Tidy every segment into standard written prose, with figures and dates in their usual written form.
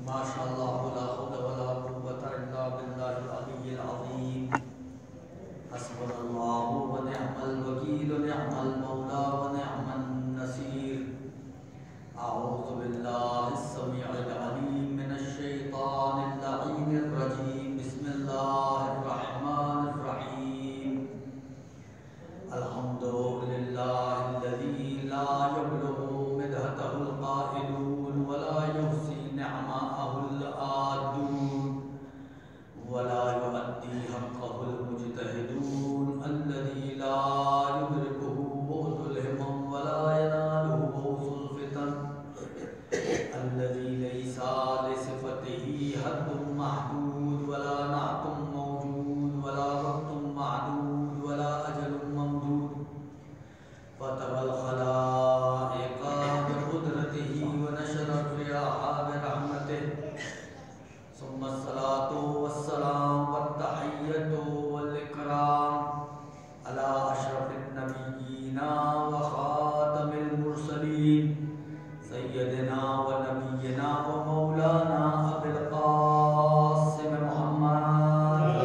ماشاء اللہ لا حول ولا قوۃ الا باللہ العلی العظیم حسبنا اللہ ونعم الوکیل نعم المولا ونعم النصیر اعوذ باللہ السمیع العلیم من الشیطان اللعین الرجیم بسم اللہ الرحمن الرحیم الحمد للہ الذی لا یبلغ مدحتہ القائلون ولا یحصی نعماءه العادون ولا يؤدي حقه المجتهدون الذي لا يدركه بعد الهمم ولا يناله غوث الفتن الذي ليس لصفته حد محدود ولا نعت موجود ولا وقت معدود ولا أجل ممدود فترى الخلائق بقدرته ونشر الرياح برحمته ثم الصلاة والسلام والتحية والإكرام على أشرف النبيين وخاتم المرسلين سيدنا ونبينا ومولانا أبي القاسم محمد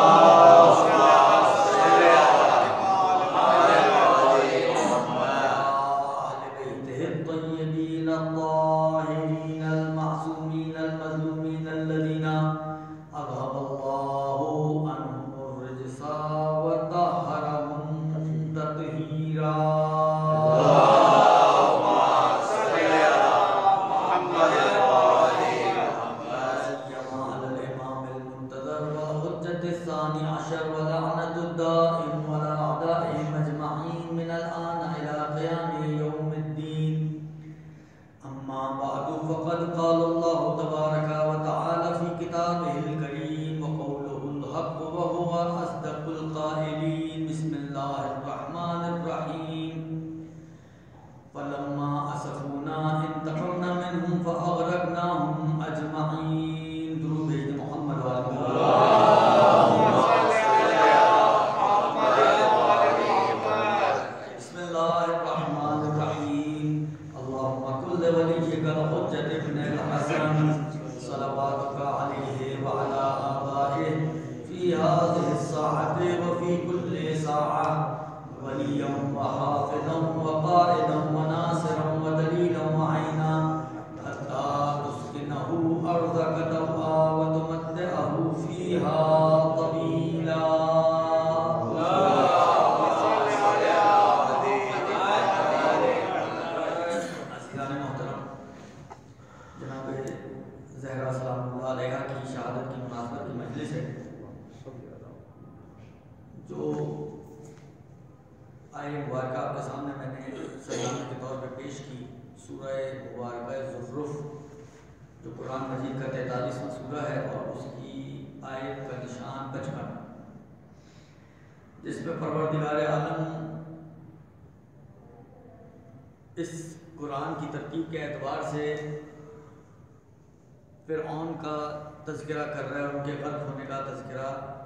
فرعون کا تذکرہ کر رہا ہے اور ان کے غرق ہونے کا تذکرہ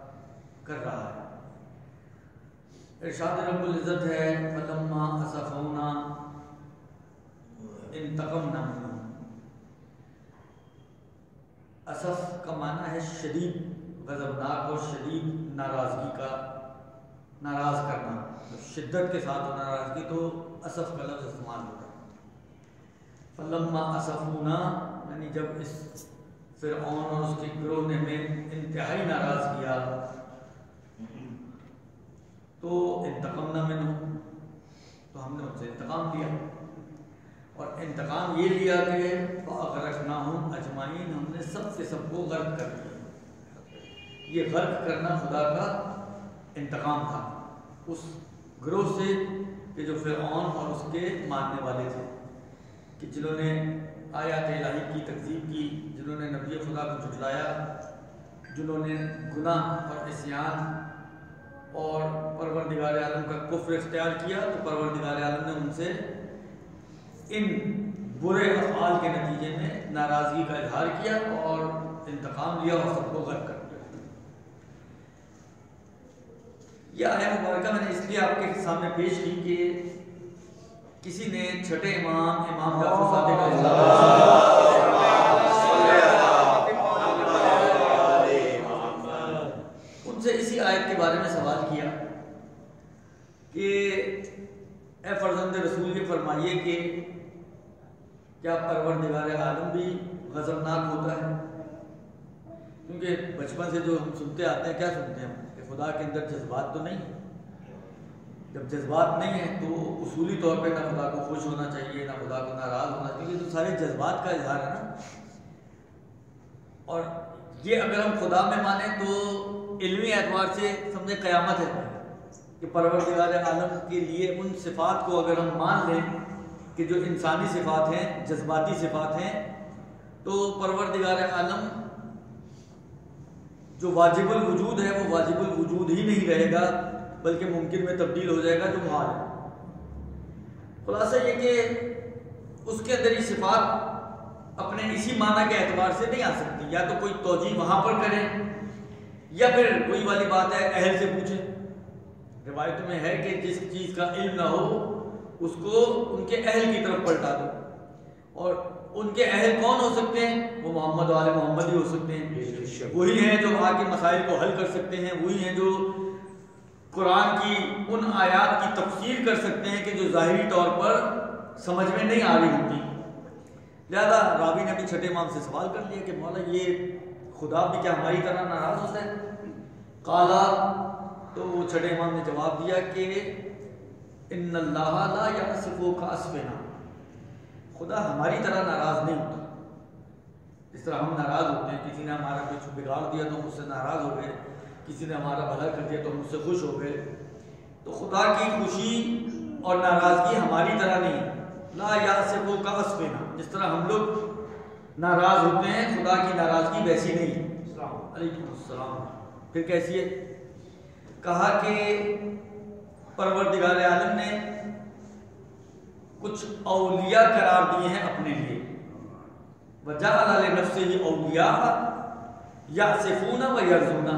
کر رہا ہے۔ ارشاد رب العزت ہے فلما اسفونا انتقمنا منهم۔ اسف کا معنی ہے شدید غضبناک اور شدید ناراضگی کا، ناراض کرنا، شدت کے ساتھ ناراضگی، تو اسف کا لفظ استعمال ہوتا ہے۔ فلما اسفونا یعنی جب اس فرعون اور اس کے گروہ نے میں انتہائی ناراض کیا تو انتقمنا منہم، تو ہم نے ان سے انتقام لیا، اور انتقام یہ لیا کہ فاغرقناہم اجمعین، ہم نے سب سے سب کو غرق کر دیا۔ یہ غرق کرنا خدا کا انتقام تھا اس گروہ سے کہ جو فرعون اور اس کے ماننے والے تھے، کہ جنہوں نے آیات الہی کی تکذیب کی، جنہوں نے نبی خدا کو جھٹلایا، جنہوں نے گناہ اور عصیان اور پروردگار عالم کا کفر اختیار کیا، تو پروردگار عالم نے ان سے ان برے افعال کے نتیجے میں ناراضگی کا اظہار کیا اور انتقام لیا اور سب کو غرق کر دیا۔ یہ آیت مبارکہ میں نے اس لیے آپ کے سامنے پیش کی کہ کسی نے چھٹے امام جعفر صادق علیہ السلام سے اسی آیت کے بارے میں سوال کیا کہ اے فرزند رسول، یہ فرمائیے کہ کیا پروردگار عالم بھی غضبناک ہوتا ہے؟ کیونکہ بچپن سے جو ہم سنتے آتے ہیں، کیا سنتے ہیں ہم کہ خدا کے اندر جذبات تو نہیں ہیں۔ جب جذبات نہیں ہیں تو اصولی طور پہ نہ خدا کو خوش ہونا چاہیے نہ خدا کو ناراض ہونا چاہیے، یہ تو سارے جذبات کا اظہار ہے نا۔ اور یہ اگر ہم خدا میں مانیں تو علمی اعتبار سے سمجھے قیامت ہے کہ پروردگار عالم کے لیے ان صفات کو اگر ہم مان لیں کہ جو انسانی صفات ہیں، جذباتی صفات ہیں، تو پروردگار عالم جو واجب الوجود ہے وہ واجب الوجود ہی نہیں رہے گا، بلکہ ممکن میں تبدیل ہو جائے گا جو محال ہے۔ خلاصہ یہ کہ اس کے اندر یہ صفات اپنے اسی معنی کے اعتبار سے نہیں آ سکتی، یا تو کوئی توجیہ وہاں پر کرے یا پھر وہی والی بات ہے اہل سے پوچھے۔ روایتوں میں ہے کہ جس چیز کا علم نہ ہو اس کو ان کے اہل کی طرف پلٹا دو، اور ان کے اہل کون ہو سکتے ہیں؟ وہ محمد و آل محمد ہی ہو سکتے ہیں، وہی ہیں جو وہاں کے مسائل کو حل کر سکتے ہیں، وہی ہیں جو قرآن کی ان آیات کی تفسیر کر سکتے ہیں کہ جو ظاہری طور پر سمجھ میں نہیں آ رہی ہوتی۔ لہذا راوی نے بھی چھٹے امام سے سوال کر لیا کہ مولا یہ خدا بھی کیا ہماری طرح ناراض ہوتا ہے؟ قالا، تو وہ چھٹے امام نے جواب دیا کہ ان اللہ لا یعصف کاسفنا، خدا ہماری طرح ناراض نہیں ہوتا۔ اس طرح ہم ناراض ہوتے ہیں، کسی نے ہمارا کچھ بگاڑ دیا تو ہم اس سے ناراض ہو گئے، کسی نے ہمارا بھلا کر دیا تو ہم اس سے خوش ہو گئے، تو خدا کی خوشی اور ناراضگی ہماری طرح نہیں ہے۔ لا یعصف کاسفنا، جس طرح ہم لوگ ناراض ہوتے ہیں خدا کی ناراضگی ویسی نہیں ہے۔ علیکم السلام۔ پھر کیسی ہے؟ کہا کہ پروردگار عالم نے کچھ اولیاء قرار دیے ہیں اپنے لیے، وجعل لنفسہ اولیاء یعصفون ویرضون،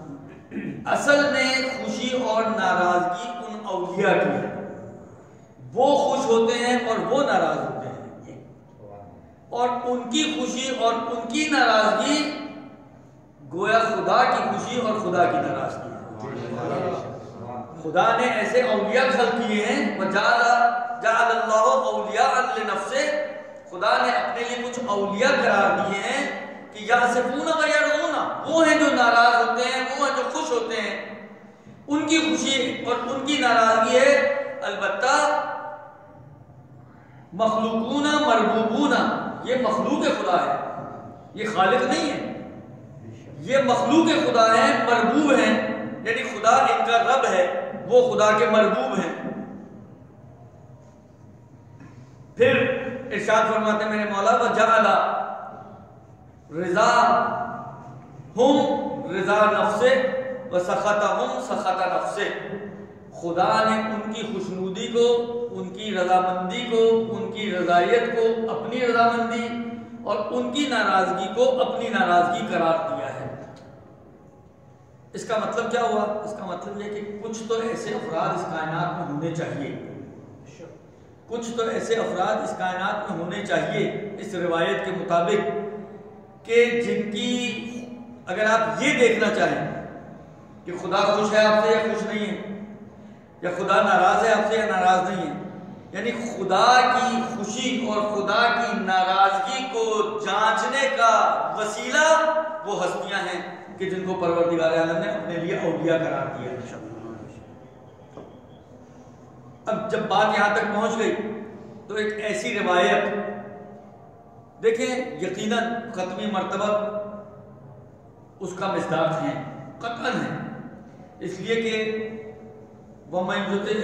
اصل میں خوشی اور ناراضگی ان اولیاء کی ہے، وہ خوش ہوتے ہیں اور وہ ناراض ہوتے ہیں، اور ان کی خوشی اور ان کی ناراضگی گویا خدا کی خوشی اور خدا کی ناراضگی ہے۔ خدا نے ایسے اولیاء خلق کیے ہیں، جعل اللہ اولیاء لنفسہ، خدا نے اپنے لیے کچھ اولیاء قرار دیے ہیں کہ یعصفون ویرضون، وہ ہیں جو ناراض ہوتے ہیں، وہ ہیں جو خوش ہوتے ہیں، ان کی خوشی اور ان کی ناراضگی ہے۔ البتہ مخلوقون مربوبون، یہ مخلوق خدا ہے، یہ خالق نہیں ہے، یہ مخلوق خدا ہے، مربوب ہیں، یعنی خدا ان کا رب ہے، وہ خدا کے مربوب ہیں۔ پھر ارشاد فرماتے ہیں میرے مولا وجعل رضاہم رضا نفسہ وسخطہم سخط نفسہ، خدا نے ان کی خوشنودی کو، ان کی رضامندی کو، ان کی رضایت کو اپنی رضامندی اور ان کی ناراضگی کو اپنی ناراضگی قرار دیا ہے۔ اس کا مطلب کیا ہوا؟ اس کا مطلب یہ کہ کچھ تو ایسے افراد اس کائنات میں ہونے چاہیے، کچھ تو ایسے افراد اس کائنات میں ہونے چاہیے اس روایت کے مطابق کہ جن کی اگر آپ یہ دیکھنا چاہیں کہ خدا خوش ہے آپ سے یا خوش نہیں ہے، یا خدا ناراض ہے آپ سے یا ناراض نہیں ہے، یعنی خدا کی خوشی اور خدا کی ناراضگی کو جانچنے کا وسیلہ وہ ہستیاں ہیں کہ جن کو پروردگار عالم نے اپنے لیے اولیاء قرار دیا ہے۔ اب جب بات یہاں تک پہنچ گئی تو ایک ایسی روایت دیکھیں، یقیناً ختمی مرتبہ اس کا مصداق ہے، قطعاً ہے، اس لیے کہ وَمَن يُطِعِ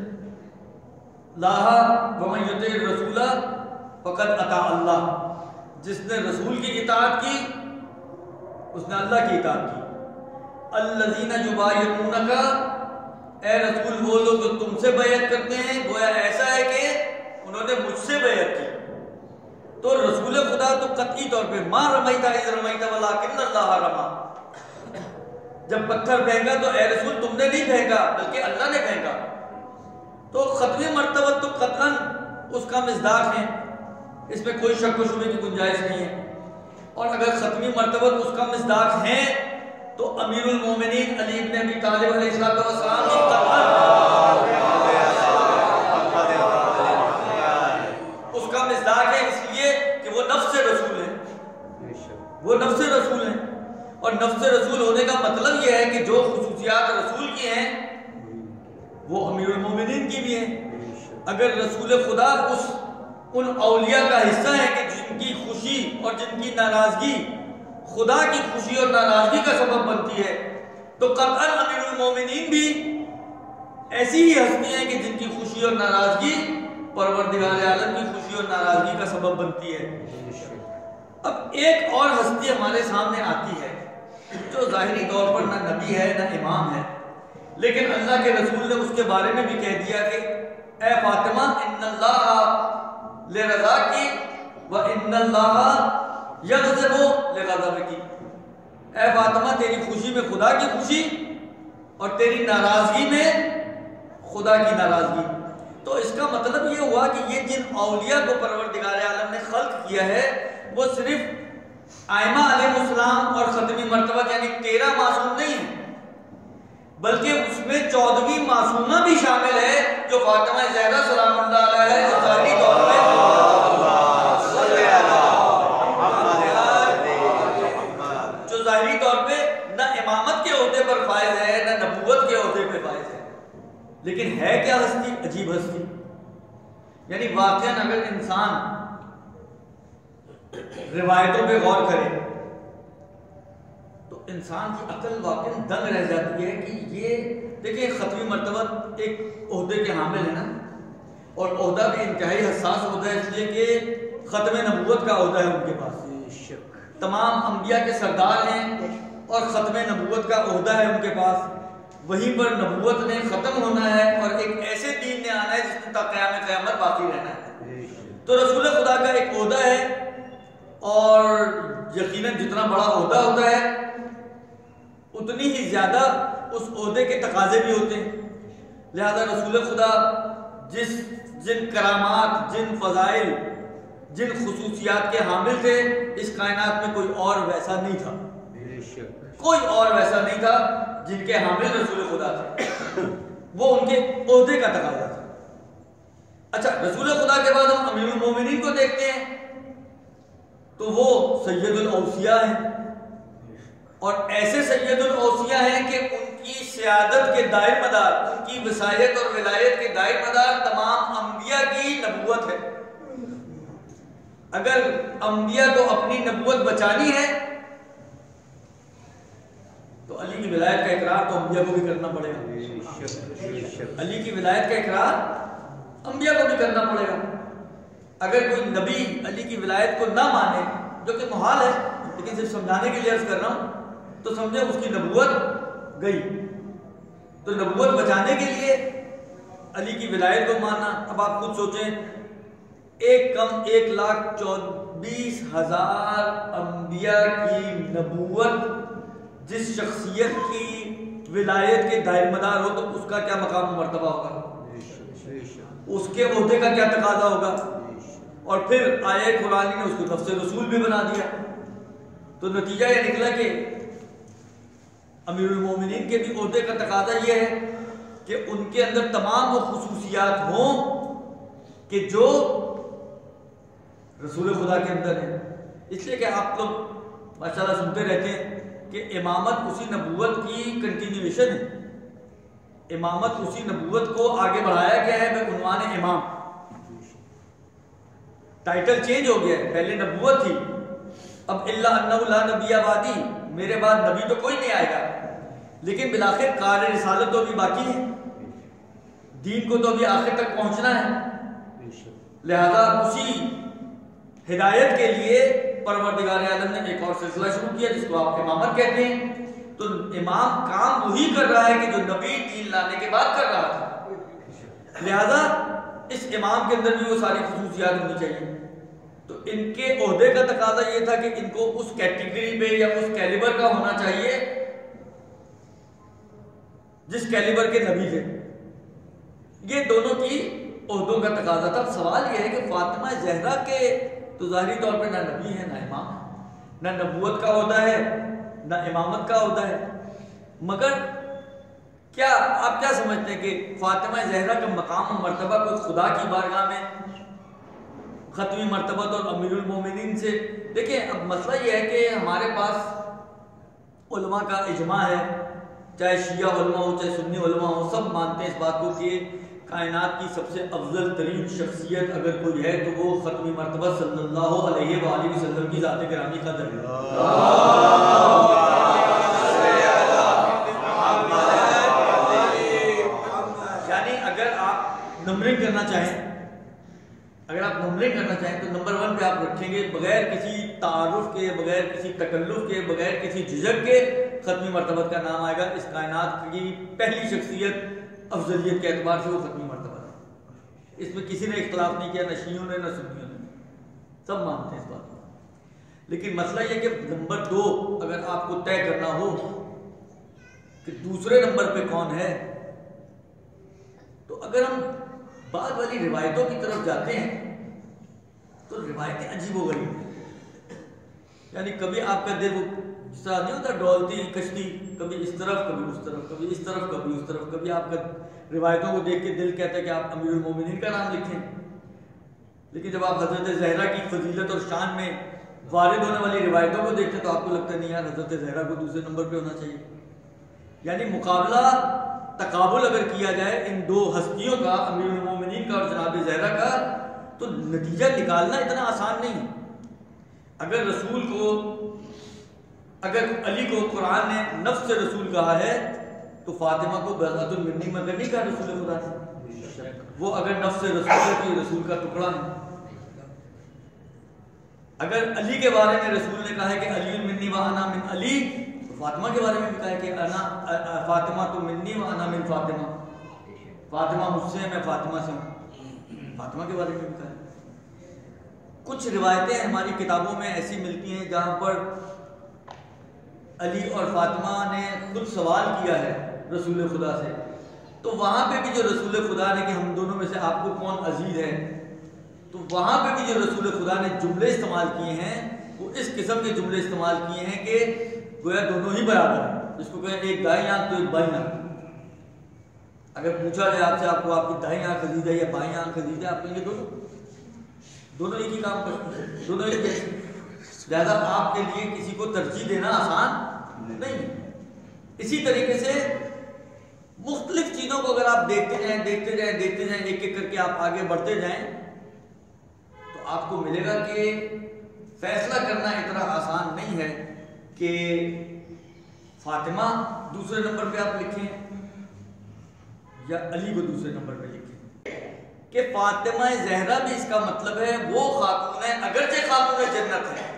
اللَّهَ وَمَن يُطِعِ الرَّسُولَ فَقَدْ أَطَاعَ اللَّهَ، جس نے رسول کی اطاعت کی اس نے اللہ کی اطاعت کی۔ الَّذِينَ يُبَايِعُونَكَ، اے رسول وہ لوگ جو تم سے بیعت کرتے ہیں، گویا ایسا ہے کہ انہوں نے مجھ سے بیعت کی۔ تو رسول خدا تو قطعی طور پہ مَا رَمَيْتَ إِذْ رَمَيْتَ وَلَٰكِنَّ اللَّهَ رَمَىٰ، جب پتھر پھینکا تو اے رسول تم نے نہیں پھینکا بلکہ اللہ نے پھینکا۔ تو ختمی مرتبہ تو قطعاً اس کا مصداق ہے، اس میں کوئی شک و شبہ کی گنجائش نہیں ہے۔ اور اگر ختمی مرتبہ اس کا مصداق ہے تو امیر المومنین علی بن طالب علیہ السلام کی اس کا مصداق ہے، اس لیے کہ وہ نفس رسول ہے، وہ نفس رسول ہیں، اور نفس رسول ہونے کا مطلب یہ ہے کہ جو خصوصیات رسول کی ہیں وہ امیر المومنین کی بھی ہیں۔ اگر رسول خدا ان اولیاء کا حصہ ہے کہ جن کی خوشی اور جن کی ناراضگی خدا کی خوشی اور ناراضگی کا سبب بنتی ہے، تو قطعاً امیر المومنین بھی ایسی ہی ہستی ہیں کہ جن کی خوشی اور ناراضگی پروردگار عالم کی خوشی اور ناراضگی کا سبب بنتی ہے۔ اب ایک اور ہستی ہمارے سامنے آتی ہے جو ظاہری طور پر نہ نبی ہے نہ امام ہے، لیکن اللہ کے رسول نے اس کے بارے میں بھی کہہ دیا کہ اے فاطمہ ان اللہ لرضا کی و ان اللہ یغضب لغضب کی، اے فاطمہ تیری خوشی میں خدا کی خوشی اور تیری ناراضگی میں خدا کی ناراضگی۔ تو اس کا مطلب یہ ہوا کہ یہ جن اولیاء کو پروردگار عالم نے خلق کیا ہے وہ صرف ائمہ علیہ السلام اور ختمی مرتبہ یعنی 13 معصوم نہیں ہیں، بلکہ اس میں 14ویں معصومہ بھی شامل ہے جو فاطمہ زہرا سلام اللہ علیہ ہے، جو ظاہری طور پہ نہ امامت کے عہدے پر فائز ہے نہ نبوت کے عہدے پہ فائز ہے، لیکن ہے کیا ہستی؟ عجیب ہستی۔ یعنی واقعاً اگر انسان روایتوں پہ غور کرے تو انسان کی عقل واقعاً دنگ رہ جاتی ہے کہ یہ دیکھیں ختمی مرتبہ ایک عہدے کے حامل ہے نا، اور عہدہ بھی انتہائی حساس عہدہ ہے، اس لیے کہ ختم نبوت کا عہدہ ہے ان کے پاس، تمام انبیاء کے سردار ہیں اور ختم نبوت کا عہدہ ہے ان کے پاس، وہیں پر نبوت نے ختم ہونا ہے اور ایک ایسے دین نے آنا ہے جس نے تا قیام قیامت باقی رہنا ہے۔ تو رسول خدا کا ایک عہدہ ہے، اور یقیناً جتنا بڑا عہدہ ہوتا ہے اتنی ہی زیادہ اس عہدے کے تقاضے بھی ہوتے ہیں، لہذا رسول خدا جن کرامات، جن فضائل، جن خصوصیات کے حامل تھے، اس کائنات میں کوئی اور ویسا نہیں تھا، کوئی اور ویسا نہیں تھا جن کے حامل رسول خدا تھے، وہ ان کے عہدے کا تقاضا تھا۔ اچھا، رسول خدا کے بعد ہم امیر المومنین کو دیکھتے ہیں تو وہ سید الاوصیاء ہیں، اور ایسے سید الاوصیاء ہیں کہ ان کی سیادت کے دائر مدار، ان کی وصایت اور ولایت کے دائر مدار تمام انبیاء کی نبوت ہے۔ اگر انبیاء کو اپنی نبوت بچانی ہے تو علی کی ولایت کا اقرار تو انبیاء کو بھی کرنا پڑے گا، علی کی ولایت کا اقرار انبیاء کو بھی کرنا پڑے گا۔ اگر کوئی نبی علی کی ولایت کو نہ مانے، جو کہ محال ہے لیکن صرف سمجھانے کے لیے عرض کر رہا ہوں، تو سمجھے اس کی نبوت گئی۔ تو نبوت بچانے کے لیے علی کی ولایت کو ماننا، اب آپ خود سوچیں، ایک کم 1,24,000 انبیاء کی نبوت جس شخصیت کی ولایت کے دائر مدار ہو تو اس کا کیا مقام و مرتبہ ہوگا، اس کے عہدے کا کیا تقاضا ہوگا، اور پھر آیہ قرآنی نے اس کو نفس رسول بھی بنا دیا۔ تو نتیجہ یہ نکلا کہ امیر المومنین کے بھی عہدے کا تقاضا یہ ہے کہ ان کے اندر تمام وہ خصوصیات ہوں کہ جو رسول خدا کے اندر ہیں۔ اس لیے کہ آپ لوگ ماشاءاللہ سنتے رہتے ہیں کہ امامت اسی نبوت کی کنٹینیویشن ہے، امامت اسی نبوت کو آگے بڑھایا گیا ہے بعنوان امام، ٹائٹل چینج ہو گیا ہے، پہلے نبوت تھی، اب الا انہ لا نبی بعدی، میرے بعد نبی تو کوئی نہیں آئے گا، لیکن بالآخر کار رسالت تو ابھی باقی ہے، دین کو تو ابھی آخر تک پہنچنا ہے، لہذا اسی ہدایت کے لیے پروردگار عالم نے ایک اور سلسلہ شروع کیا جس کو آپ امامت کہتے ہیں۔ تو امام کام وہی کر رہا ہے کہ جو نبی دین لانے کے بعد کر رہا تھا، لہذا اس امام کے اندر بھی وہ ساری خصوصیات ہونی چاہیے۔ تو ان کے عہدے کا تقاضا یہ تھا کہ ان کو اس کیٹیگری پہ یا اس کیلیبر کا ہونا چاہیے جس کیلیبر کے نبی تھے، یہ دونوں کی عہدوں کا تقاضا تھا۔ سوال یہ ہے کہ فاطمہ زہرا کے تو ظاہری طور پہ نہ نبی ہے نہ امام، نہ نبوت کا عہدہ ہے نہ امامت کا عہدہ ہے، مگر کیا آپ کیا سمجھتے ہیں کہ فاطمہ زہرا کا مقام و مرتبہ کوئی خدا کی بارگاہ میں ختمی مرتبہ اور امیر المومنین سے؟ دیکھیں اب مسئلہ یہ ہے کہ ہمارے پاس علماء کا اجماع ہے، چاہے شیعہ علماء ہو چاہے سنی علماء ہو، سب مانتے ہیں اس بات کو کہ کائنات کی سب سے افضل ترین شخصیت اگر کوئی ہے تو وہ ختمی مرتبہ صلی اللہ علیہ وآلہ وسلم کی ذات گرامی قدر ہے۔ یعنی اگر آپ نمبرنگ کرنا چاہیں تو نمبر 1 پہ آپ رکھیں گے بغیر کسی تعارف کے، بغیر کسی تکلف کے، بغیر کسی جھجک کے، ختمی مرتبہ کا نام آئے گا۔ اس کائنات کی پہلی شخصیت افضلیت کے اعتبار سے وہ ختمی مرتبہ ہے۔ اس میں کسی نے اختلاف نہیں کیا، نہ شیعوں نے نہ سنیوں نے، سب مانتے ہیں اس بات کو۔ لیکن مسئلہ یہ کہ نمبر 2 اگر آپ کو طے کرنا ہو کہ دوسرے نمبر پہ کون ہے، تو اگر ہم بعض والی روایتوں کی طرف جاتے ہیں تو روایتیں عجیب و غریب ہیں۔ یعنی کبھی آپ کا دل جس طرح نہیں ہوتا ڈولتی کشتی، کبھی اس طرف کبھی اس طرف، کبھی اس طرف کبھی اس طرف، کبھی آپ کا روایتوں کو دیکھ کے دل کہتا ہے کہ آپ امیر المومنین کا نام لکھیں، لیکن جب آپ حضرت زہرا کی فضیلت اور شان میں وارد ہونے والی روایتوں کو دیکھتے ہیں تو آپ کو لگتا نہیں یار حضرت زہرا کو دوسرے نمبر پہ ہونا چاہیے۔ یعنی مقابلہ تقابل اگر کیا جائے ان دو ہستیوں کا، امیر المومنین کا اور جناب زہرا کا، تو نتیجہ نکالنا اتنا آسان نہیں۔ اگر علی کو قرآن نے نفس رسول کہا ہے تو فاطمہ کو بضعۃ منی مگر نہیں کہا رسول خدا سے، وہ اگر نفس رسول کی رسول کا ٹکڑا ہے۔ اگر علی کے بارے میں رسول نے کہا ہے کہ علی منی و انا من علی، تو فاطمہ کے بارے میں بھی کہا ہے کہ انا فاطمہ تو منی و انا من فاطمہ، فاطمہ مجھ سے ہے میں فاطمہ سے ہوں، فاطمہ کے بارے میں بھی کہا ہے۔ کچھ روایتیں ہماری کتابوں میں ایسی ملتی ہیں جہاں پر علی اور فاطمہ نے خود سوال کیا ہے رسول خدا سے، تو وہاں پہ بھی جو رسول خدا نے کہ ہم دونوں میں سے آپ کو کون عزیز ہے، تو وہاں پہ بھی جو رسول خدا نے جملے استعمال کیے ہیں وہ اس قسم کے جملے استعمال کیے ہیں کہ گویا دونوں ہی برابر ہیں، جس کو کہیں ایک دائیں آنکھ تو ایک بائیں آنکھ۔ اگر پوچھا جائے آپ سے آپ کو آپ کی دائیں آنکھ عزیز ہے یا بائیں آنکھ عزیز ہے، آپ کہیں گے دونوں ایک ہی کام کرتے ہیں، دونوں ایک جیسے۔ لہٰذا آپ کے لیے کسی کو ترجیح دینا آسان نہیں۔ اسی طریقے سے مختلف چیزوں کو اگر آپ دیکھتے جائیں ایک ایک کر کے آپ آگے بڑھتے جائیں تو آپ کو ملے گا کہ فیصلہ کرنا اتنا آسان نہیں ہے کہ فاطمہ دوسرے نمبر پہ آپ لکھیں یا علی کو دوسرے نمبر پہ لکھیں، کہ فاطمہ زہرا بھی اس کا مطلب ہے وہ خاتون ہے، اگرچہ خاتون جنت ہے،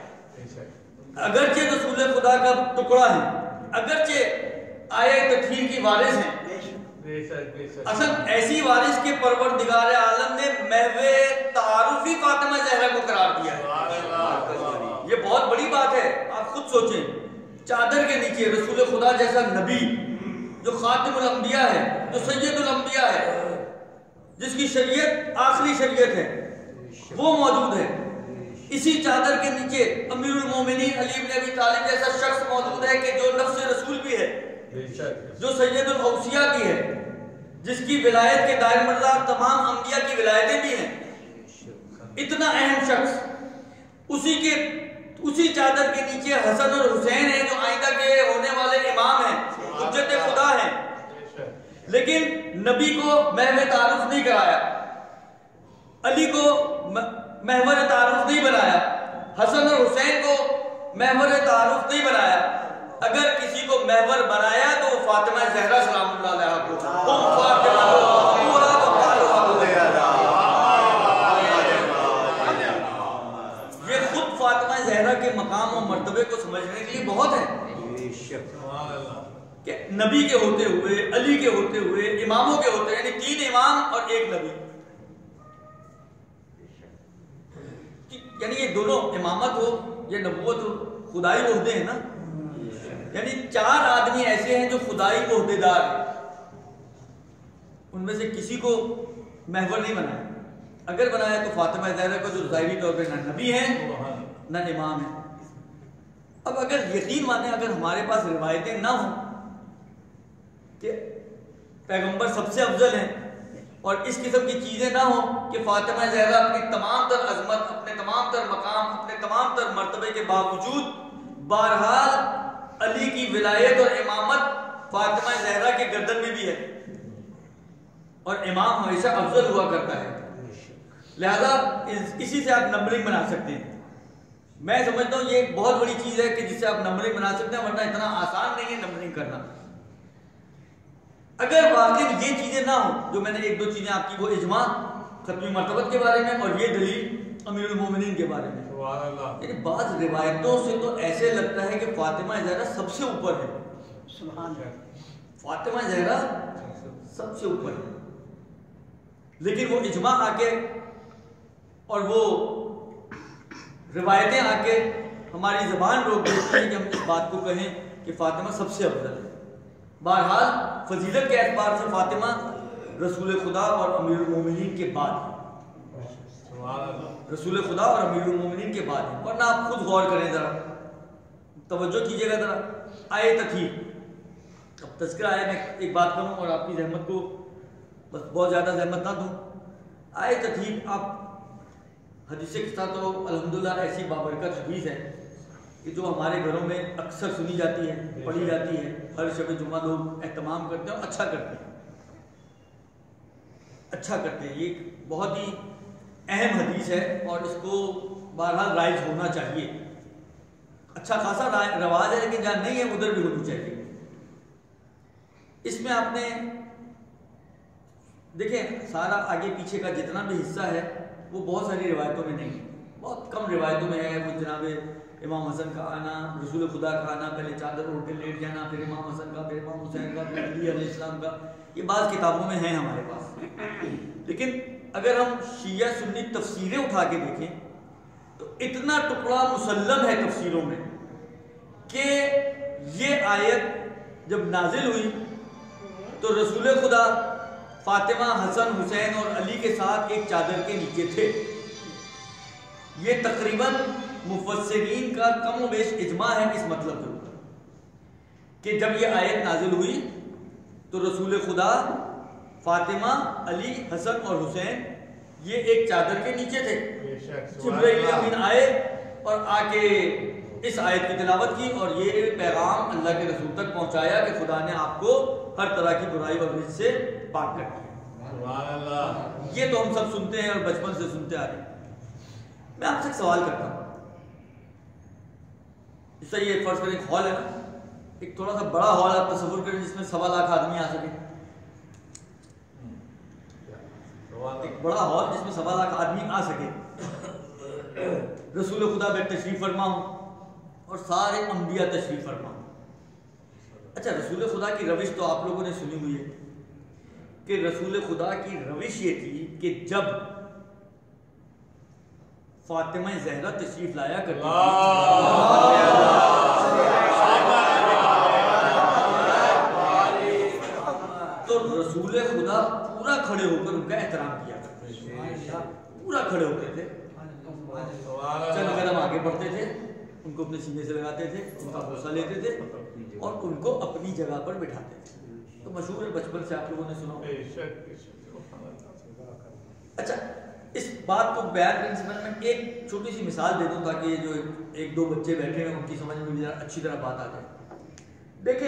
اگرچہ رسول خدا کا ٹکڑا ہے، اگرچہ آیہ تطہیر کی وارث ہیں، اصل ایسی وارث کے پروردگار عالم نے محو تعارفی فاطمہ زہرا کو قرار دیا ہے۔ یہ بہت بڑی بات ہے، آپ خود سوچیں، چادر کے نیچے رسول خدا جیسا نبی جو خاتم الانبیاء ہے، جو سید الانبیاء ہے، جس کی شریعت آخری شریعت ہے، وہ موجود ہے۔ اسی چادر کے نیچے امیر المومنین علی بن ابی طالب جیسا شخص موجود ہے کہ جو نفس رسول بھی ہے، جو سید الاوصیاء کی ہے، جس کی ولایت کے دائر مدار تمام انبیاء کی ولایتیں بھی ہیں۔ اتنا اہم شخص، اسی چادر کے نیچے حسن اور حسین ہیں جو آئندہ کے ہونے والے امام ہیں، حجت خدا ہیں، لیکن نبی کو محو تعارف نہیں کرایا، علی کو محور تعارف نہیں بنایا، حسن اور حسین کو محور تعارف نہیں بنایا۔ اگر کسی کو محور بنایا تو وہ فاطمہ زہرا سلام اللہ علیہا کو، یہ خود فاطمہ زہرا کے مقام و مرتبے کو سمجھنے کے لیے بہت ہے کہ نبی کے ہوتے ہوئے، علی کے ہوتے ہوئے، اماموں کے ہوتے ہوئے، یعنی 3 امام اور 1 نبی، یعنی یہ دونوں امامت ہو یا نبوت ہو خدائی عہدے ہیں نا، یعنی 4 آدمی ایسے ہیں جو خدائی عہدے دار ہیں، ان میں سے کسی کو محور نہیں بنایا۔ اگر بنایا تو فاطمہ زہرا کو جو ظاہری طور پہ نہ نبی ہیں نہ امام ہیں۔ اب اگر یقین مانیں، اگر ہمارے پاس روایتیں نہ ہوں کہ پیغمبر سب سے افضل ہیں، اور اس قسم کی چیزیں نہ ہوں کہ فاطمہ زہرا اپنی تمام تر عظمت، اپنے تمام تر مقام، اپنے تمام تر مرتبے کے باوجود بہرحال علی کی ولایت اور امامت فاطمہ زہرا کے گردن میں بھی ہے، اور امام ہمیشہ افضل ہوا کرتا ہے، لہذا اسی سے آپ نمبرنگ بنا سکتے ہیں۔ میں سمجھتا ہوں یہ ایک بہت بڑی چیز ہے کہ جس سے آپ نمبرنگ بنا سکتے ہیں، ورنہ اتنا آسان نہیں ہے نمبرنگ کرنا۔ اگر واقعی یہ چیزیں نہ ہوں جو میں نے ایک دو چیزیں آپ کی، وہ اجماع ختمی مرتبت کے بارے میں اور یہ دلیل امیر المومنین کے بارے میں، یعنی بعض روایتوں سے تو ایسے لگتا ہے کہ فاطمہ زہرا سب سے اوپر ہے، سبحان اللہ، فاطمہ زہرا سب سے اوپر ہے، لیکن وہ اجماع آ کے اور وہ روایتیں آ کے ہماری زبان روک دیتی ہیں کہ ہم اس بات کو کہیں کہ فاطمہ سب سے افضل ہے۔ بہرحال فضیلت کے اعتبار سے فاطمہ رسول خدا اور امیر المومنین کے بعد ہے، رسول خدا اور امیر المومنین کے بعد ہے، ورنہ آپ خود غور کریں، ذرا توجہ کیجئے گا ذرا آیے تطہیر۔ اب تذکرہ آئے، میں ایک بات کروں اور آپ کی زحمت کو بس بہت زیادہ زحمت نہ دوں۔ آیے تطہیر، آپ حدیث کے ساتھ تو الحمدللہ ایسی بابرکت حدیث ہے کہ جو ہمارے گھروں میں اکثر سنی جاتی ہے، پڑھی جاتی ہے، ہر شب جمعہ لوگ اہتمام کرتے ہیں اور اچھا کرتے ہیں، اچھا کرتے ہیں۔ یہ بہت ہی اہم حدیث ہے اور اس کو بہرحال رائج ہونا چاہیے، اچھا خاصا رواج ہے، لیکن جہاں نہیں ہے ادھر بھی ہونی چاہیے۔ اس میں آپ نے دیکھیں سارا آگے پیچھے کا جتنا بھی حصہ ہے وہ بہت ساری روایتوں میں نہیں ہے، بہت کم روایتوں میں ہے۔ وہ جناب امام حسن کا آنا، رسول خدا کا آنا، پہلے چادر اوڑھ کے لیٹ جانا، پھر امام حسن کا، پھر امام حسین کا، پھر علی علیہ السلام کا، یہ بعض کتابوں میں ہیں ہمارے پاس۔ لیکن اگر ہم شیعہ سنی تفسیریں اٹھا کے دیکھیں تو اتنا ٹکڑا مسلم ہے تفسیروں میں کہ یہ آیت جب نازل ہوئی تو رسول خدا فاطمہ، حسن، حسین اور علی کے ساتھ ایک چادر کے نیچے تھے۔ یہ تقریباً مفسرین کا کم و بیش اجماع ہے اس مطلب کے اوپر کہ جب یہ آیت نازل ہوئی تو رسول خدا، فاطمہ، علی، حسن اور حسین یہ ایک چادر کے نیچے تھے۔ جبرائیل امین آئے اور آ کے اس آیت کی تلاوت کی اور یہ پیغام اللہ کے رسول تک پہنچایا کہ خدا نے آپ کو ہر طرح کی برائی اور رزق سے پاک کر دیا۔ یہ تو ہم سب سنتے ہیں اور بچپن سے سنتے آ رہے ہیں۔ میں آپ سے ایک سوال کرتا ہوں، اس سے یہ فرض کریں ایک ہال ہے نا، ایک تھوڑا سا بڑا ہال آپ تصور کریں جس میں 1.25 لاکھ آدمی آ سکے، ایک بڑا ہال جس میں 1.25 لاکھ آدمی آ سکے، رسول خدا بھی تشریف فرما ہوں اور سارے انبیاء تشریف فرما ہوں۔ اچھا، رسول خدا کی روش تو آپ لوگوں نے سنی ہوئی ہے کہ رسول خدا کی روش یہ تھی کہ جب فاطمہ زہرا تشریف لایا کرتی تو رسول خدا پورا کھڑے ہو کر ان کا احترام کیا کرتے، پورا کھڑے ہوتے تھے، چند قدم آگے بڑھتے تھے، ان کو اپنے سینے سے لگاتے تھے، ان کا بوسہ لیتے تھے اور ان کو اپنی جگہ پر بٹھاتے تھے۔ تو مشہور ہے، بچپن سے آپ لوگوں نے سنا۔ اچھا، اس بات کو بیان کرنے سے میں ایک چھوٹی سی مثال دے دوں تاکہ یہ جو ایک دو بچے بیٹھے ہیں ان کی سمجھ میں اچھی طرح بات آ جائے۔ دیکھیں،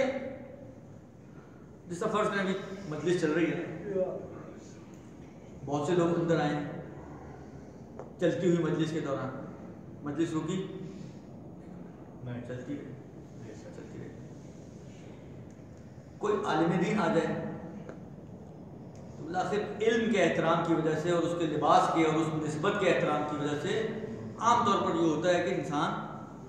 جس طرح فرض کریں ابھی مجلس چل رہی ہے، بہت سے لوگ اندر آئے ہیں، چلتی ہوئی مجلس کے دوران مجلس رکی چلتی رہی، کوئی عالم دین آ جائے تو بالآخر علم کے احترام کی وجہ سے اور اس کے لباس کے اور اس نسبت کے احترام کی وجہ سے عام طور پر یہ ہوتا ہے کہ انسان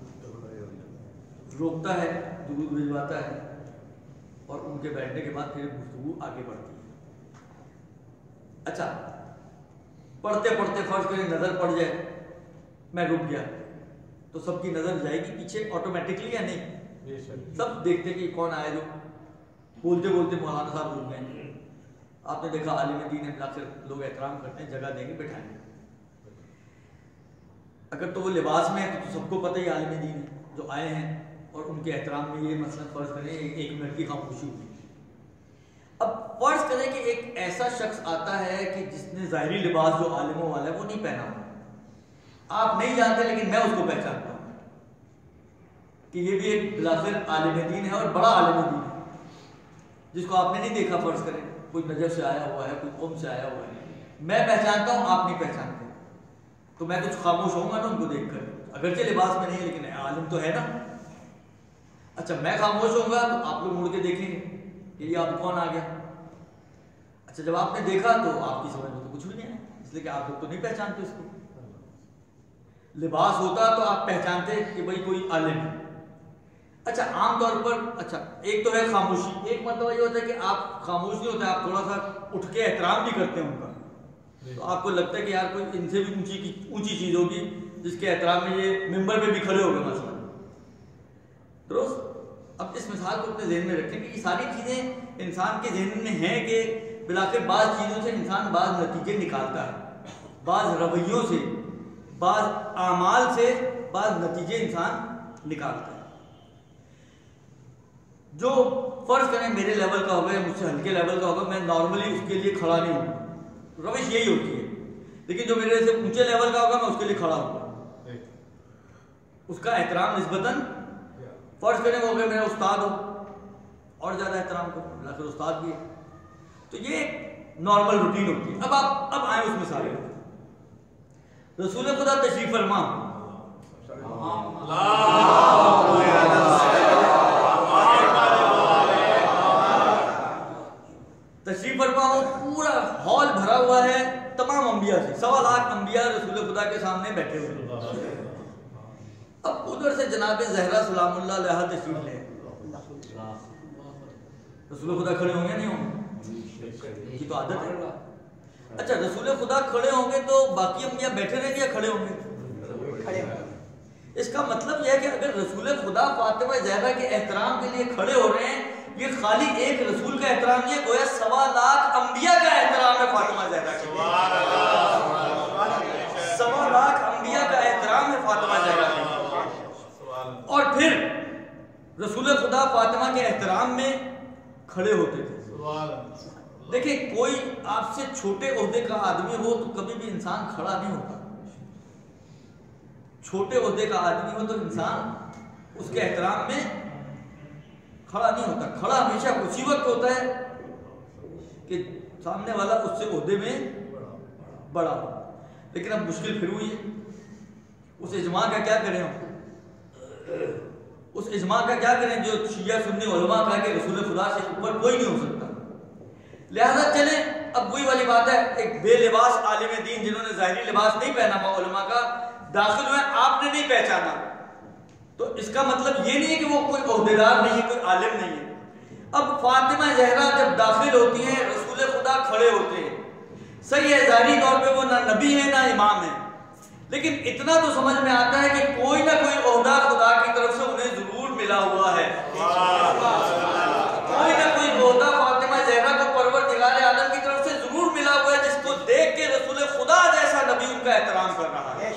روکتا ہے، درود بھجواتا ہے اور ان کے بیٹھنے کے بعد پھر گفتگو آگے بڑھتی ہے۔ اچھا، پڑھتے پڑھتے فرض کریں نظر پڑ جائے، میں رک گیا تو سب کی نظر جائے گی پیچھے آٹومیٹکلی یا نہیں؟ سب دیکھتے کہ کون آئے جو بولتے بولتے مولانا صاحب رک گئے۔ آپ نے دیکھا عالم دین ہے، بالآخر لوگ احترام کرتے ہیں، جگہ دیں گے، بٹھائیں گے۔ اگر تو وہ لباس میں ہے تو سب کو پتہ ہی عالم دین ہے جو آئے ہیں اور ان کے احترام میں یہ مثلا فرض کریں 1 منٹ کی خاموشی ہوئی۔ اب فرض کریں کہ ایک ایسا شخص آتا ہے کہ جس نے ظاہری لباس جو عالموں والا ہے وہ نہیں پہنا، آپ نہیں جانتے لیکن میں اس کو پہچانتا ہوں کہ یہ بھی ایک بلاخر عالم دین ہے اور بڑا عالم دین ہے، جس کو آپ نے نہیں دیکھا، فرض کریں کوئی نجف سے آیا ہوا ہے، کوئی قوم سے آیا ہوا ہے، میں پہچانتا ہوں، آپ نہیں پہچانتے، تو میں کچھ خاموش ہوں گا نا ان کو دیکھ کر، اگرچہ لباس میں نہیں ہے لیکن عالم تو ہے نا۔ اچھا میں خاموش ہوں گا تو آپ لوگ مڑ کے دیکھیں گے کہ یہ آپ کون آ گیا۔ اچھا جب آپ نے دیکھا تو آپ کی سمجھ میں تو کچھ بھی نہیں ہے، اس لیے کہ آپ لوگ تو نہیں پہچانتے اس کو۔ لباس ہوتا تو آپ پہچانتے کہ بھائی کوئی عالم ہے۔ اچھا عام طور پر اچھا ایک تو ہے خاموشی، ایک مرتبہ یہ ہوتا ہے کہ آپ خاموش نہیں ہوتے، آپ تھوڑا سا اٹھ کے احترام بھی کرتے ہیں ان کا، تو آپ کو لگتا ہے کہ یار کوئی ان سے بھی اونچی چیز ہوگی جس کے احترام میں یہ ممبر پہ بھی کھڑے ہو گئے مثلا، درست۔ اب اس مثال کو اپنے ذہن میں رکھیں کہ یہ ساری چیزیں انسان کے ذہن میں ہیں کہ بلاخر بعض چیزوں سے انسان بعض نتیجے نکالتا ہے، بعض رویوں سے، بعض اعمال سے بعض نتیجے انسان نکالتا ہے۔ جو فرض کریں میرے لیول کا ہوگا یا مجھ سے ہلکے لیول کا ہوگا، میں نارملی اس کے لیے کھڑا نہیں ہوں، روش یہی ہوتی ہے، لیکن جو میرے سے اونچے لیول کا ہوگا میں اس کے لیے کھڑا ہوں، اس کا احترام نسبتاً، فرض کریں وہ اگر میرا استاد ہو اور زیادہ احترام کروں، یا پھر استاد بھی ہے، تو یہ نارمل روٹین ہوتی ہے۔ اب آئیں اس مثال میں، رسول خدا تشریف فرما، تشریف فرما ہو، پورا ہال بھرا ہوا ہے تمام انبیاء سے، 1.25 لاکھ انبیاء رسول خدا کے سامنے بیٹھے ہوئے۔ اب ادھر سے جناب زہرا سلام اللہ علیہ تشریف لے، رسول خدا کھڑے ہوں گے نہیں ہوں گے؟ یہ تو عادت ہے۔ اچھا رسول خدا کھڑے ہوں گے تو باقی انبیاء بیٹھے رہیں گے یا کھڑے ہوں گے؟ اس کا مطلب یہ ہے کہ اگر رسول خدا فاطمہ زہرا کے احترام کے لیے کھڑے ہو رہے ہیں، یہ خالی ایک رسول کا احترام نہیں ہے، گویا 1.25 لاکھ انبیاء کا احترام ہے فاطمہ زہرا کے لیے، 1.25 لاکھ انبیاء کا احترام ہے فاطمہ زہرا کے لیے۔ اور پھر رسول خدا فاطمہ کے احترام میں کھڑے ہوتے تھے۔ دیکھیں کوئی آپ سے چھوٹے عہدے کا آدمی ہو تو کبھی بھی انسان کھڑا نہیں ہوتا، چھوٹے عہدے کا آدمی ہو تو انسان اس کے احترام میں کھڑا نہیں ہوتا، کھڑا ہمیشہ اسی وقت ہوتا ہے کہ سامنے والا اس سے عہدے میں بڑا ہو۔ لیکن اب مشکل پھر ہوئی ہے، اس اجماع کا کیا کریں ہم؟ اس اجماع کا کیا کریں جو شیعہ سنی علماء کہا کہ رسول خدا سے اوپر کوئی نہیں ہو سکتا؟ لہذا چلیں اب وہی والی بات ہے، ایک بے لباس عالم دین جنہوں نے ظاہری لباس نہیں پہنا ہوا علماء کا داخل ہوئے، آپ نے نہیں پہچانا، تو اس کا مطلب یہ نہیں ہے کہ وہ کوئی عہدیدار نہیں ہے، کوئی عالم نہیں ہے۔ اب فاطمہ زہرا جب داخل ہوتی ہیں رسول خدا کھڑے ہوتے ہیں، صحیح ہے ظاہری طور پہ وہ نہ نبی ہے نہ امام ہے، لیکن اتنا تو سمجھ میں آتا ہے کہ کوئی نہ کوئی عہدہ خدا کی طرف سے انہیں ضرور ملا ہوا ہے، کوئی نہ کوئی عہدہ فاطمہ زہرا کو پروردگار عالم کی طرف سے ضرور ملا ہوا ہے، جس کو دیکھ کے رسول خدا جیسا نبی ان کا احترام کر رہا ہے۔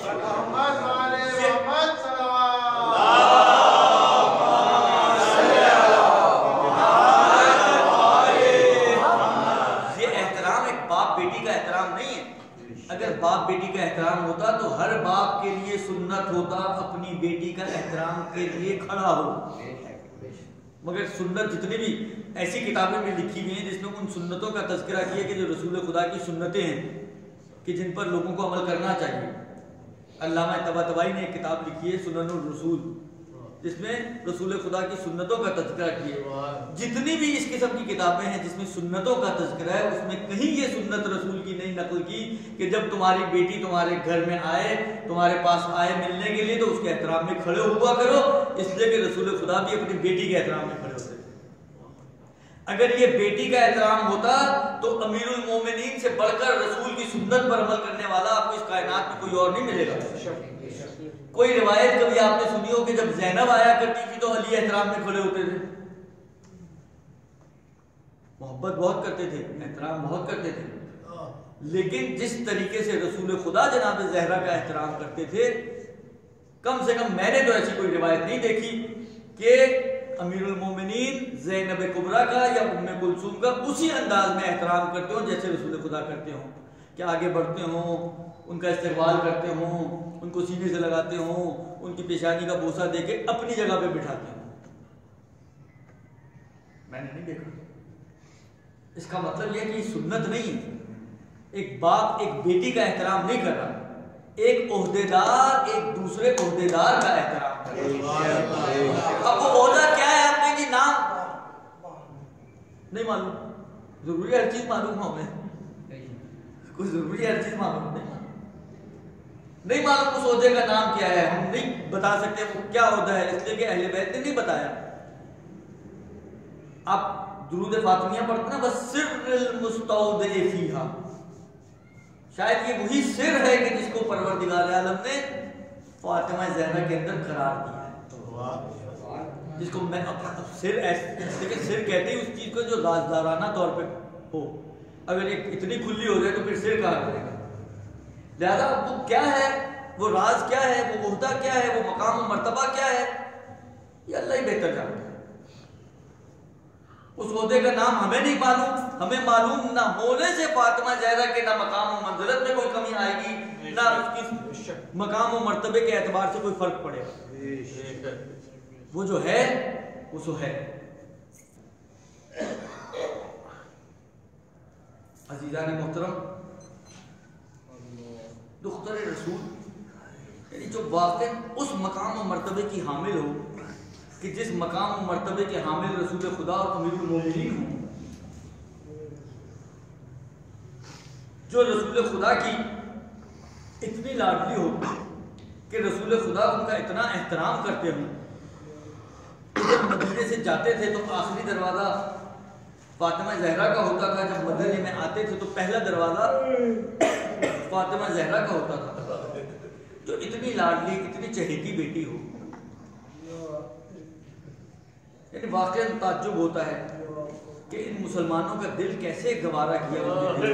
یہ احترام ایک باپ بیٹی کا احترام نہیں ہے۔ اگر باپ بیٹی کا احترام ہوتا تو ہر باپ کے لیے سنت ہوتا اپنی بیٹی کا احترام کے لیے کھڑا ہو، مگر سنت جتنی بھی ایسی کتابیں میں لکھی ہوئی ہیں جس میں ان سنتوں کا تذکرہ کیا کہ جو رسول خدا کی سنتیں ہیں کہ جن پر لوگوں کو عمل کرنا چاہیے۔ علامہ طباطبائی نے ایک کتاب لکھی ہے سنن الرسول، جس میں رسول خدا کی سنتوں کا تذکرہ کیا۔ جتنی بھی اس قسم کی کتابیں ہیں جس میں سنتوں کا تذکرہ ہے، اس میں کہیں یہ سنت رسول کی نہیں نقل کی کہ جب تمہاری بیٹی تمہارے گھر میں آئے، تمہارے پاس آئے ملنے کے لیے تو اس کے احترام میں کھڑے ہوا کرو، اس لیے کہ رسول خدا بھی اپنی بیٹی کے احترام میں کھڑے ہوتے تھے۔ اگر یہ بیٹی کا احترام ہوتا تو امیر المومنین سے بڑھ کر رسول کی سنت پر عمل کرنے والا آپ کو اس کائنات میں کوئی اور نہیں ملے گا۔ کوئی روایت کبھی آپ نے سنی ہو کہ جب زینب آیا کرتی تھی تو علی احترام میں کھڑے ہوتے تھے؟ محبت بہت کرتے تھے، احترام بہت کرتے تھے، لیکن جس طریقے سے رسول خدا جناب زہرا کا احترام کرتے تھے، کم سے کم میں نے تو ایسی کوئی روایت نہیں دیکھی کہ अमीरुल मोमिनीन ज़ैनब कुबरा का या उम्मे कुलसूम का उसी अंदाज में एहतराम करते हो जैसे रसूल खुदा करते हो, कि आगे बढ़ते हो, उनका इस्तेक़बाल करते हो, उनको सीने से लगाते हो, उनकी पेशानी का बोसा देके अपनी जगह पे बिठाते हो। मैंने नहीं देखा। इसका मतलब यह कि सुन्नत नहीं है। एक बाप एक बेटी का एहतराम नहीं कर रहा, एक ओहदेदार एक दूसरे ओहदेदार का एहतराम कर रहा। अब वो ओहदा क्या है आपने जी नाम नहीं मालूम, जरूरी हर चीज मालूम हो हमें, कुछ जरूरी हर चीज मालूम नहीं मालूम उस ओहदे का नाम क्या है, हम नहीं बता सकते वो क्या ओहदा है, इसलिए कि अहले बैत ने नहीं बताया। आप दुरूद फातिमिया पढ़ते ना, बस सिर्रुल मुस्तौदे फीहा, शायद ये वही सिर है कि जिसको परवरदिगार आलम ने फातिमा ज़हरा के अंदर करार दिया है, जिसको मैं अपना सिर ऐसे सिर कहते हैं उस चीज को जो राजदाराना तौर पे हो। अगर ये इतनी खुली हो जाए तो फिर सिर कहाँ करेगा। लिहाजा वो क्या है, वो राज क्या है, वो ओहदा क्या है, वो मकाम और मर्तबा क्या है, ये अल्लाह ही बेहतर जानता है। उस ओहदे का नाम हमें नहीं मालूम, हमें मालूम ना होने से फातिमा ज़हरा के ना मकाम और मंजिलत में कोई कमी आएगी, ना उसकी मकाम और मर्तबे के एतबार से कोई फर्क पड़ेगा। वो जो है वो सो है। अजीज़ान मोहतरम, दुख्तर रसूल यानी जो वाक़ई उस मकाम और मर्तबे की हामिल हो कि जिस मकाम और मर्तबे के हामिल रसूल खुदा और अमीरुल मोमिनीन हो, जो रसूल खुदा की इतनी लाडली हो कि रसूल खुदा उनका इतना एहतराम करते हो। जब मदीने से जाते थे तो आखिरी दरवाज़ा फातिमा ज़हरा का होता था, जब मदीने में आते थे तो पहला दरवाज़ा फातिमा ज़हरा का होता था। जो इतनी लाडली इतनी चहेती बेटी हो, यानी वाकई ताज्जुब होता है कि इन मुसलमानों का दिल कैसे गवारा किया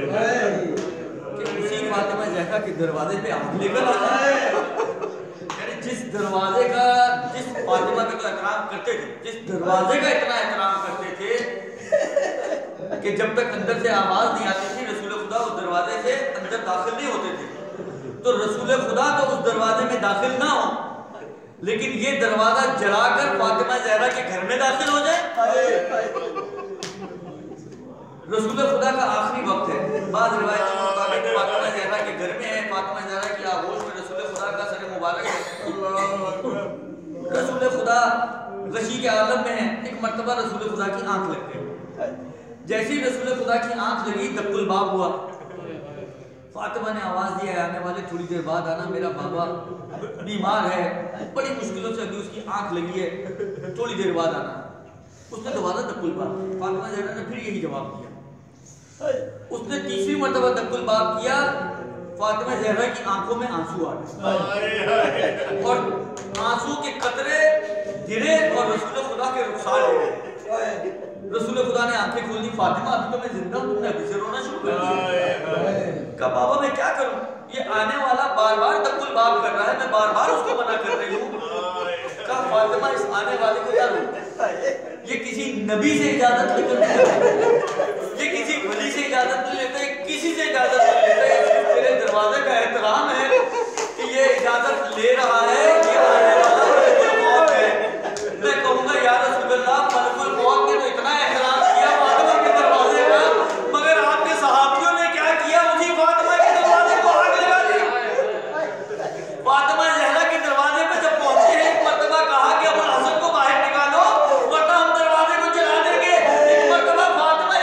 कि उसी फातिमा ज़हरा के दरवाजे पे आग लेकर आ जाए। जिस दरवाजे का, जिस फातिमा का तो एहतराम करते थे, जिस दरवाजे का इतना एहतराम करते थे कि जब तक अंदर से आवाज नहीं आती थी रसूल खुदा उस दरवाजे से अंदर दाखिल नहीं होते थे। तो रसूल खुदा तो उस दरवाजे में दाखिल ना हो, लेकिन ये दरवाजा जलाकर फातिमा ज़हरा के घर में दाखिल हो जाए। रसूल खुदा का आखिरी वक्त है, बाद रिवायत के मुताबिक फातिमा ज़हरा के घर में है, फातिमा ज़हरा की आगोश में रसूल खुदा का सर मुबारक है। रसूल खुदा गशी के आलम में है। एक मर्तबा रसूल खुदा की आंख लग गई। जैसे ही रसूल खुदा की आंख लगी दक्कुल बाब हुआ। फातिमा ने आवाज दिया, आने वाले थोड़ी देर बाद आना, मेरा बाबा बीमार है, बड़ी मुश्किलों से अभी उसकी आंख लगी है, थोड़ी देर बाद आना। उसने दोबारा दक्कुल बाब, फातिमा ज़हरा ने फिर यही जवाब दिया। उसने तीसरी मर्तबा दक्कुल बाब किया, फातिमा ज़हरा की आंखों में आंसू आ गए और आंसू के कतरे गिरे और रसूल खुदा के रुखसार गिरे। रसूल खुदा ने आंखें खोल दी, फातिमा अभी तो मैं जिंदा हूं, तुमने अभी से रोना शुरू कर दिया। कहा बाबा मैं क्या करूं, ये आने वाला बार बार दक्कुल बाब कर रहा है, मैं बार बार उसको मना कर रही हूँ। कहा फातिमा इस आने वाले को क्या रोक, ये किसी नबी से इजाजत लेकर नहीं लेता, ये किसी वली से इजाजत नहीं लेता, किसी से इजाजत नहीं लेता। तेरे दरवाजे का एहतराम है कि ये इजाजत ले रहा है, ये आने वाला मलकुल मौत है। मैं कहूँगा या रसूलल्लाह, मलकुल मौत ने तो इतना एहतराम किया फातिमा के दरवाजे का, मगर आपके सहाबियों ने क्या किया, उसी फातिमा के दरवाजे को आग लगा दी। फातिमा ज़हरा के दरवाजे पे जब पहुंचे हैं, एक मर्तबा कहा कि अबुल हसन को बाहर निकालो वरना हम दरवाजे को जला देंगे। एक मर्तबा फातिमा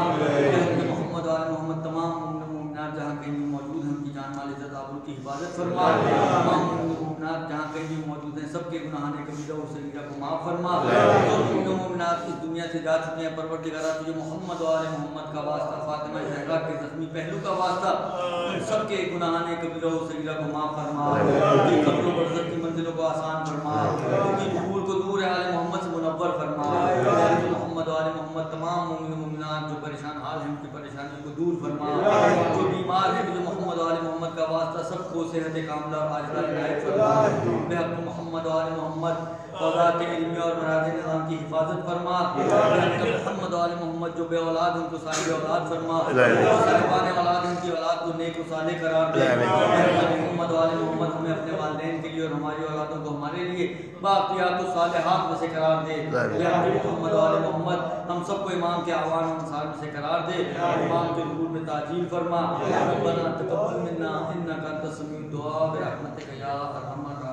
محمد آل محمد تمام مومنات جہاں کہیں بھی موجود ہیں ان کی جان مال عزت آبرو کی حفاظت فرما. تمام مومنات جہاں کہیں بھی موجود ہیں سب کے گناہان کبیرہ و صغیرہ کو معاف فرما. جو مومنات اس دنیا سے جا چکے ہیں پروردگارا تجھے محمد و آل محمد کا واسطہ فاطمہ زہرا کے زخمی پہلو کا واسطہ ان سب کے گناہان کبیرہ و صغیرہ کو معاف فرما. ان کی قبر و برزخ کی منزلوں کو آسان فرما. ان کی قبور کو نور آل محمد سے منور فرما. محمد و آل محمد تمام مومنات جو پریشان حال ہیں ان کی پریشانیوں کو دور فرما. جو بیمار ہیں جو محمد و آل محمد کا واسطہ سب کو صحت کاملہ اور عاجلہ عنایت فرما. بحق محمد و آل محمد اوقات علمی اور مراج نظام کی حفاظت فرما. محمد و آل محمد جو بے اولاد ان کو صاحب اولاد فرما. صاحبان اولاد ان کی اولاد کو نیک و صالح قرار دے. محمد و آل محمد ہمیں اپنے والدین کے لیے اور ہماری اولادوں کو ہمارے لیے باقیات و صالحات میں سے قرار دے. محمد و آل محمد ہم سب کو امام کے اعوان و انصار میں سے قرار دے. امام کے ظہور میں تعجیل فرما. ربنا تقبل منا انک انت السمیع الدعاء برحمتک یا ارحم الراحمین.